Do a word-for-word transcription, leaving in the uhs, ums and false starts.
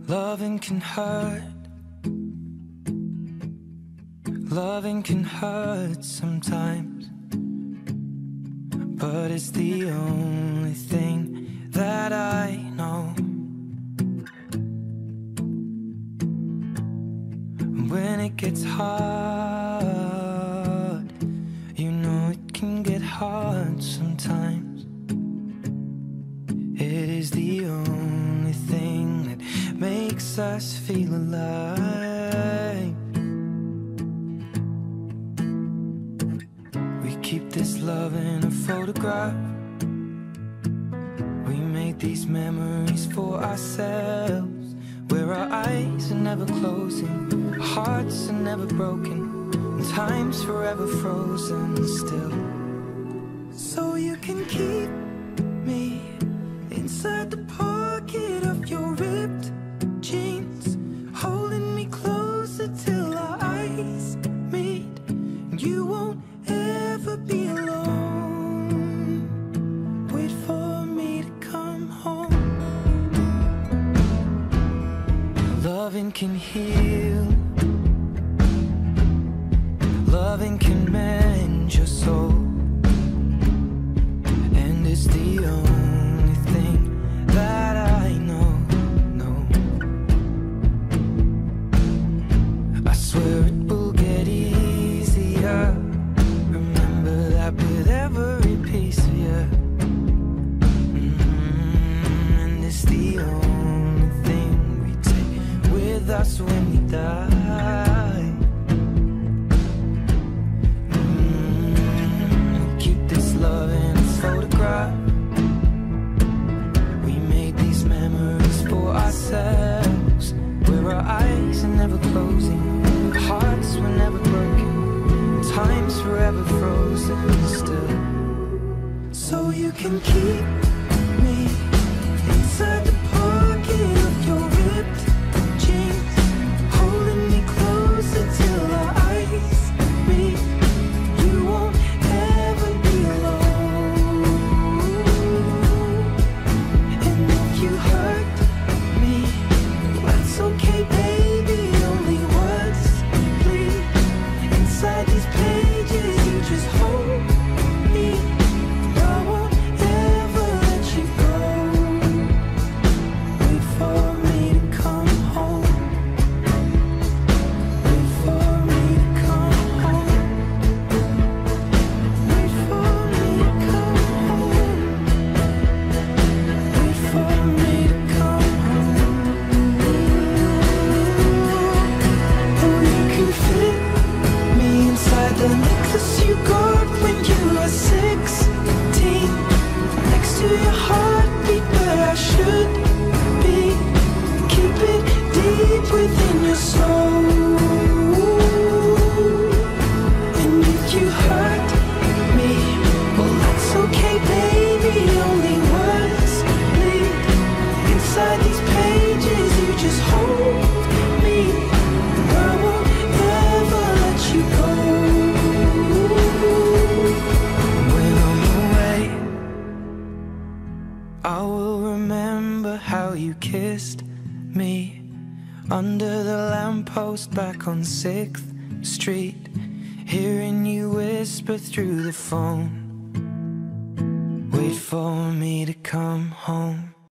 Loving can hurt. Loving can hurt sometimes, but it's the only thing that I know. When it gets hard, you know it can get hard sometimes. It is the only thing that makes us feel alive. We keep this love in a photograph. We make these memories for ourselves, where our eyes are never closing, our hearts are never broken, and time's forever frozen still. So you can keep me inside the pocket of your ripped jeans, holding me closer till our eyes meet. You won't ever be alone. Wait for me to come home. Loving can heal. Loving can mend your soul, and it's the only thing that I know, no. I swear it will get easier. Remember that with every piece of you. Mm-hmm. And it's the only thing we take with us when we die. Mm-hmm. We'll keep this love in a photograph. For ourselves, where our eyes are never closing, our hearts were never broken, time's forever frozen still. So you can keep me inside the pocket of your ripped jeans, holding me closer till our eyes meet. You won't ever be alone. And if you hurt, okay, baby, only words bleed inside these pages. You just hold me. I won't ever let you go. Wait for me to come home. Wait for me to come home. Wait for me to come home. Wait for me to come home. The necklace you got when you were sixteen, next to your heartbeat where I should be. Keep it deep within your soul. And if you hurt me, well that's okay, baby. Only words bleed inside these pages. You just hold me. I won't ever let you go. I will remember how you kissed me under the lamppost back on sixth street, hearing you whisper through the phone. Wait for me to come home.